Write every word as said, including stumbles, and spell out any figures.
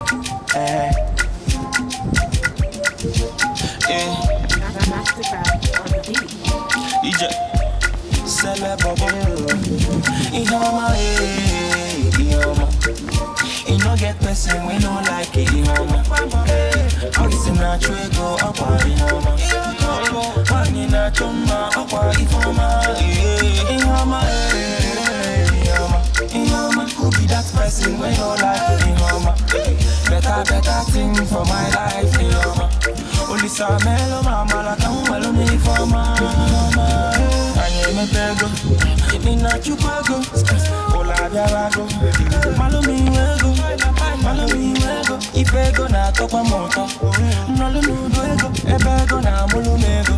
Eh. Eh. D J Celeb Ihoma, eh, Ihoma. You no get person we no like it, Ihoma. All this in a tray go up on Ihoma. One in a chumma up on Ihoma. Ihoma, eh, Ihoma. Ihoma, who be that person we no like it, Ihoma. Better, better thing for my life, Ihoma. Only some mellow mama like I'm well on Ihoma. Me pego, ina chupago, ola biarago, malumi wego, malumi wego, ifego na topa moto, nolu nudo ego, ebego na mulumego,